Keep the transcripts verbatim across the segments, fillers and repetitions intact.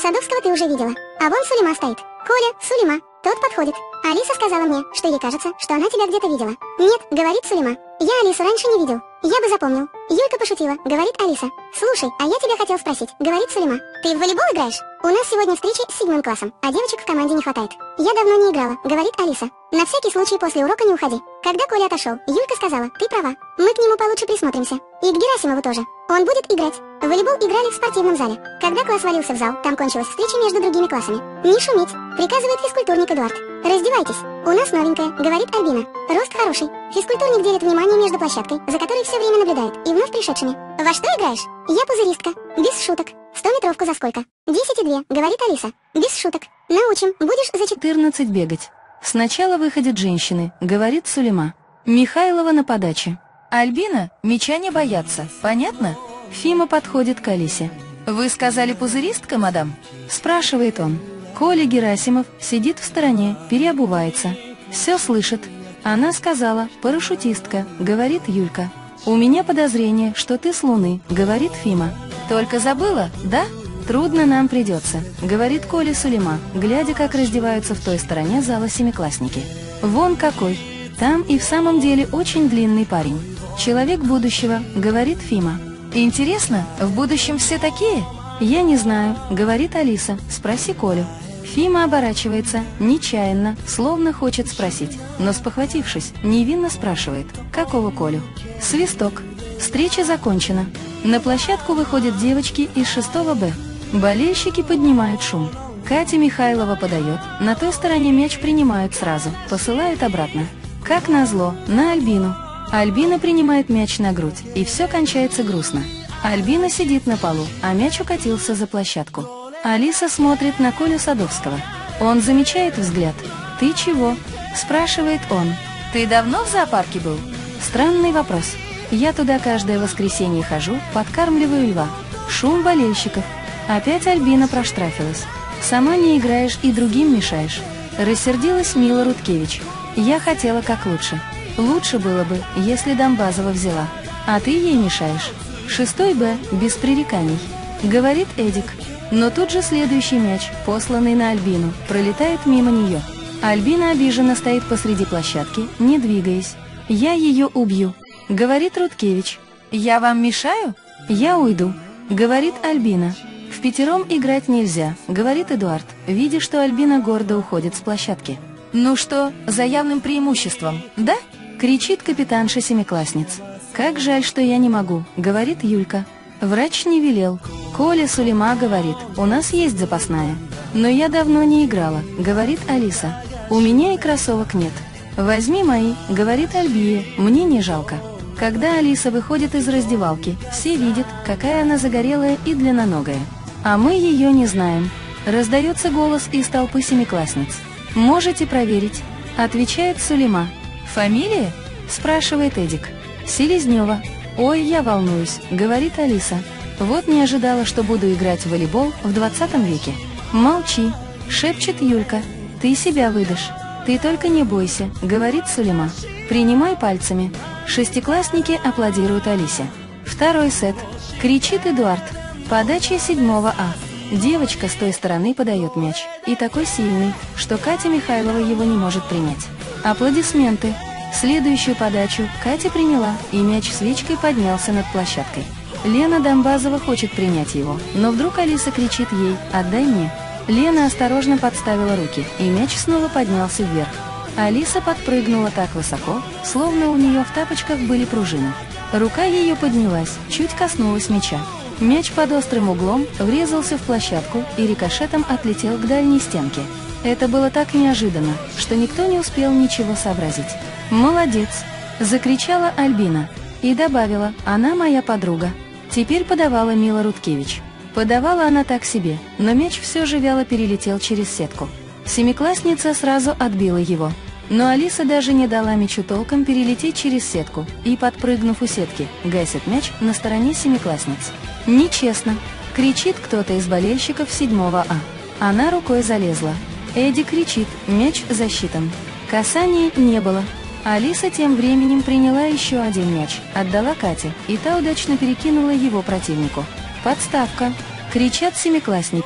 Садовского ты уже видела. А вон Сулейма стоит. Коля, Сулейма. Тот подходит. Алиса сказала мне, что ей кажется, что она тебя где-то видела. Нет, говорит Сулейма. Я Алису раньше не видел. Я бы запомнил. Юлька пошутила, говорит Алиса. Слушай, а я тебя хотел спросить, говорит Сулейма. Ты в волейбол играешь? У нас сегодня встреча с седьмым классом, а девочек в команде не хватает. Я давно не играла, говорит Алиса. На всякий случай после урока не уходи. Когда Коля отошел, Юлька сказала, ты права. Мы к нему получше присмотримся. И к Герасимову тоже. Он будет играть. В волейбол играли в спортивном зале. Когда класс валился в зал, там кончилась встреча между другими классами. Не шуметь, приказывает физкультурник Эдуард. Раздевайтесь. У нас новенькая, говорит Альбина. Рост хороший. Физкультурник делит внимание между площадкой, за которой все время наблюдает, и вновь пришедшими. Во что играешь? Я пузыристка. Без шуток. Стометровку за сколько? Десять и две, говорит Алиса. Без шуток. Научим. Будешь за четырнадцать бегать. Сначала выходят женщины, говорит Сулейма. Михайлова на подаче. Альбина, мяча не боятся. Понятно? Фима подходит к Алисе. «Вы сказали пузыристка, мадам?» Спрашивает он. Коля Герасимов сидит в стороне, переобувается. Все слышит. Она сказала, парашютистка, говорит Юлька. «У меня подозрение, что ты с Луны», говорит Фима. «Только забыла, да?» «Трудно нам придется», говорит Коля Сулейма, глядя, как раздеваются в той стороне зала семиклассники. «Вон какой! Там и в самом деле очень длинный парень. Человек будущего», говорит Фима. «Интересно, в будущем все такие?» «Я не знаю», говорит Алиса, «спроси Колю». Фима оборачивается, нечаянно, словно хочет спросить, но спохватившись, невинно спрашивает, какого Колю. Свисток. Встреча закончена. На площадку выходят девочки из шестого Б. Болельщики поднимают шум. Катя Михайлова подает, на той стороне мяч принимают сразу, посылают обратно. Как назло, на Альбину. Альбина принимает мяч на грудь, и все кончается грустно. Альбина сидит на полу, а мяч укатился за площадку. Алиса смотрит на Колю Садовского. Он замечает взгляд. «Ты чего?» – спрашивает он. «Ты давно в зоопарке был?» Странный вопрос. Я туда каждое воскресенье хожу, подкармливаю льва. Шум болельщиков. Опять Альбина проштрафилась. Сама не играешь и другим мешаешь. Рассердилась Мила Рудкевич. Я хотела как лучше. Лучше было бы, если Домбазова взяла. А ты ей мешаешь. Шестой Б, без пререканий. Говорит Эдик. Но тут же следующий мяч, посланный на Альбину, пролетает мимо нее. Альбина обиженно стоит посреди площадки, не двигаясь. «Я ее убью», — говорит Рудкевич. «Я вам мешаю?» «Я уйду», — говорит Альбина. «Впятером играть нельзя», — говорит Эдуард, видя, что Альбина гордо уходит с площадки. «Ну что, за явным преимуществом, да?» — кричит капитанша семиклассниц. «Как жаль, что я не могу», — говорит Юлька. Врач не велел. Коля Сулейма говорит, у нас есть запасная. Но я давно не играла, говорит Алиса. У меня и кроссовок нет. Возьми мои, говорит Альбия, мне не жалко. Когда Алиса выходит из раздевалки, все видят, какая она загорелая и длинноногая. А мы ее не знаем. Раздается голос из толпы семиклассниц. Можете проверить, отвечает Сулейма. Фамилия? Спрашивает Эдик. Селезнева. «Ой, я волнуюсь», — говорит Алиса. «Вот не ожидала, что буду играть в волейбол в двадцатом веке». «Молчи», — шепчет Юлька. «Ты себя выдашь». «Ты только не бойся», — говорит Сулейма. «Принимай пальцами». Шестиклассники аплодируют Алисе. Второй сет. Кричит Эдуард. Подача седьмого А. Девочка с той стороны подает мяч. И такой сильный, что Катя Михайлова его не может принять. Аплодисменты. Следующую подачу Катя приняла, и мяч свечкой поднялся над площадкой. Лена Домбазова хочет принять его, но вдруг Алиса кричит ей «Отдай мне». Лена осторожно подставила руки, и мяч снова поднялся вверх. Алиса подпрыгнула так высоко, словно у нее в тапочках были пружины. Рука ее поднялась, чуть коснулась мяча. Мяч под острым углом врезался в площадку и рикошетом отлетел к дальней стенке. Это было так неожиданно, что никто не успел ничего сообразить. «Молодец!» – закричала Альбина и добавила «Она моя подруга». Теперь подавала Мила Рудкевич. Подавала она так себе, но мяч все же вяло перелетел через сетку. Семиклассница сразу отбила его, но Алиса даже не дала мячу толком перелететь через сетку и, подпрыгнув у сетки, гасит мяч на стороне семиклассниц. «Нечестно!» – кричит кто-то из болельщиков седьмого А. Она рукой залезла. Эдди кричит «Мяч засчитан». Касания не было. Алиса тем временем приняла еще один мяч, отдала Кате, и та удачно перекинула его противнику. «Подставка!» – кричат семиклассники.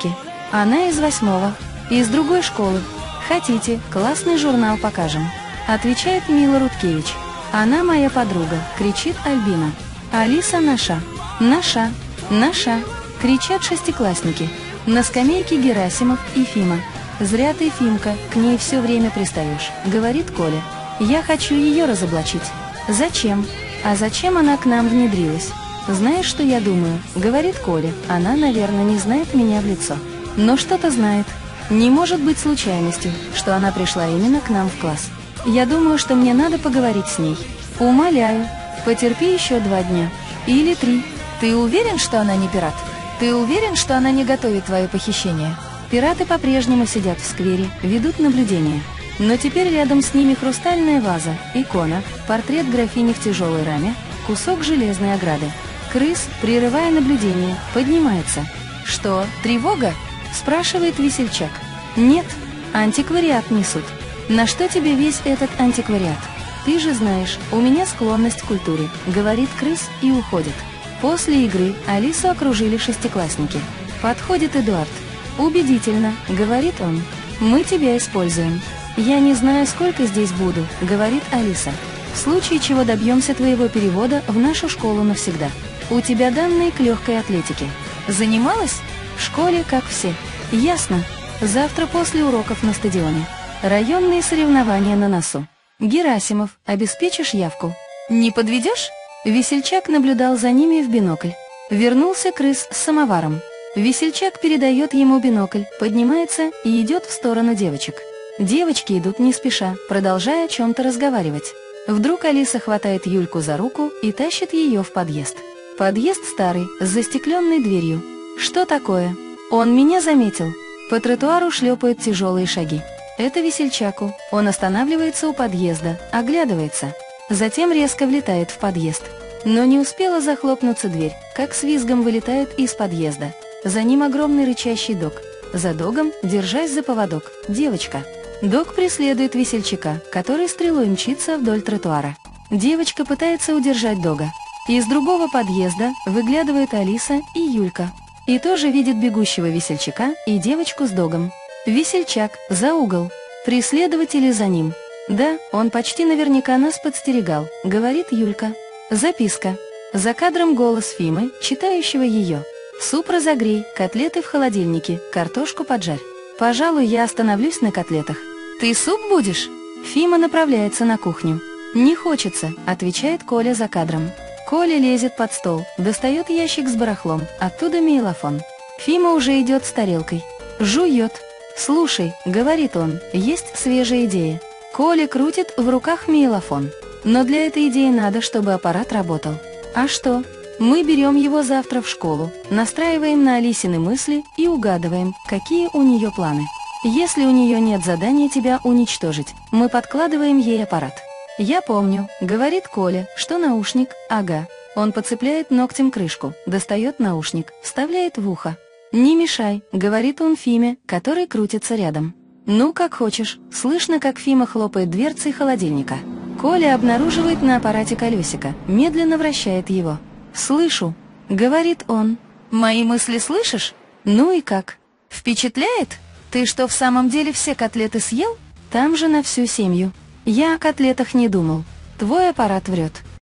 Она из восьмого. Из другой школы. Хотите, классный журнал покажем? Отвечает Мила Рудкевич. Она моя подруга, кричит Альбина. Алиса наша. Наша. Наша. Кричат шестиклассники. На скамейке Герасимов и Фима. «Зря ты, Фимка, к ней все время пристаешь», — говорит Коля. «Я хочу ее разоблачить». «Зачем?» «А зачем она к нам внедрилась?» «Знаешь, что я думаю?» — говорит Коля. «Она, наверное, не знает меня в лицо. Но что-то знает. Не может быть случайностью, что она пришла именно к нам в класс. Я думаю, что мне надо поговорить с ней. Умоляю, потерпи еще два дня. Или три. Ты уверен, что она не пират? Ты уверен, что она не готовит твое похищение?» Пираты по-прежнему сидят в сквере, ведут наблюдение. Но теперь рядом с ними хрустальная ваза, икона, портрет графини в тяжелой раме, кусок железной ограды. Крыс, прерывая наблюдение, поднимается. «Что, тревога?» – спрашивает весельчак. «Нет, антиквариат несут». «На что тебе весь этот антиквариат?» «Ты же знаешь, у меня склонность к культуре», – говорит крыс и уходит. После игры Алису окружили шестиклассники. Подходит Эдуард. «Убедительно», — говорит он. «Мы тебя используем». «Я не знаю, сколько здесь буду», — говорит Алиса. «В случае чего добьемся твоего перевода в нашу школу навсегда. У тебя данные к легкой атлетике». «Занималась?» «В школе, как все». «Ясно. Завтра после уроков на стадионе. Районные соревнования на носу. Герасимов, обеспечишь явку?» «Не подведешь?» Весельчак наблюдал за ними в бинокль. Вернулся крыс с самоваром. Весельчак передает ему бинокль, поднимается и идет в сторону девочек. Девочки идут не спеша, продолжая о чем-то разговаривать. Вдруг Алиса хватает Юльку за руку и тащит ее в подъезд. Подъезд старый, с застекленной дверью. «Что такое?» «Он меня заметил». По тротуару шлепают тяжелые шаги. Это Весельчаку. Он останавливается у подъезда, оглядывается. Затем резко влетает в подъезд. Но не успела захлопнуться дверь, как с визгом вылетает из подъезда. За ним огромный рычащий дог. За догом, держась за поводок, девочка. Дог преследует весельчака, который стрелой мчится вдоль тротуара. Девочка пытается удержать дога. Из другого подъезда выглядывает Алиса и Юлька. И тоже видит бегущего весельчака и девочку с догом. Весельчак, за угол. Преследователи за ним. «Да, он почти наверняка нас подстерегал», — говорит Юлька. Записка. За кадром голос Фимы, читающего ее. «Суп разогрей, котлеты в холодильнике, картошку поджарь. Пожалуй, я остановлюсь на котлетах». «Ты суп будешь?» Фима направляется на кухню. «Не хочется», — отвечает Коля за кадром. Коля лезет под стол, достает ящик с барахлом, оттуда мейлофон. Фима уже идет с тарелкой. Жует. «Слушай», — говорит он, — «есть свежая идея». Коля крутит в руках мейлофон. «Но для этой идеи надо, чтобы аппарат работал». «А что?» Мы берем его завтра в школу, настраиваем на Алисины мысли и угадываем, какие у нее планы. Если у нее нет задания тебя уничтожить, мы подкладываем ей аппарат. «Я помню», — говорит Коля, — что наушник, ага. Он подцепляет ногтем крышку, достает наушник, вставляет в ухо. «Не мешай», — говорит он Фиме, который крутится рядом. «Ну, как хочешь». Слышно, как Фима хлопает дверцей холодильника. Коля обнаруживает на аппарате колесико, медленно вращает его. «Слышу», — говорит он. «Мои мысли слышишь? Ну и как? Впечатляет? Ты что, в самом деле все котлеты съел? Там же на всю семью. Я о котлетах не думал. Твой аппарат врет».